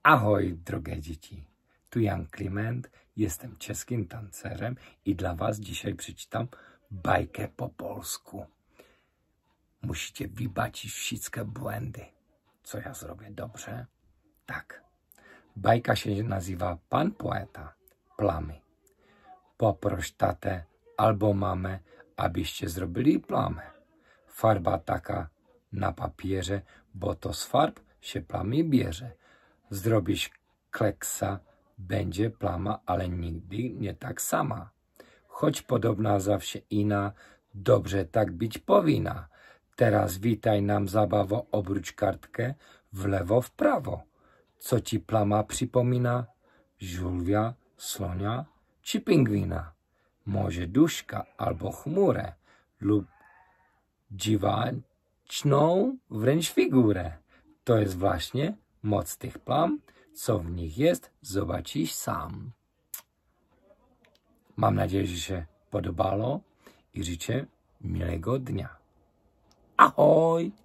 Ahoj, drogie dzieci. Tu Jan Kliment, jestem czeskim tancerem i dla was dzisiaj przeczytam bajkę po polsku. Musicie wybaczyć wszystkie błędy. Co ja zrobię, dobrze? Tak. Bajka się nazywa Pan Poeta Plamy. Poproś tatę albo mamę, abyście zrobili plamę. Farba taka na papierze, bo to z farb się plamy bierze. Zrobisz kleksa, będzie plama, ale nigdy nie tak sama. Choć podobna zawsze inna, dobrze tak być powinna. Teraz witaj nam zabawo, obróć kartkę w lewo, w prawo. Co ci plama przypomina? Żółwia, słonia czy pingwina? Może duszka albo chmurę lub dziwaczną wręcz figurę. To jest właśnie moc tych plam, co w nich jest, zobaczysz sam. Mam nadzieję, że się podobało i życzę miłego dnia. Ahoj!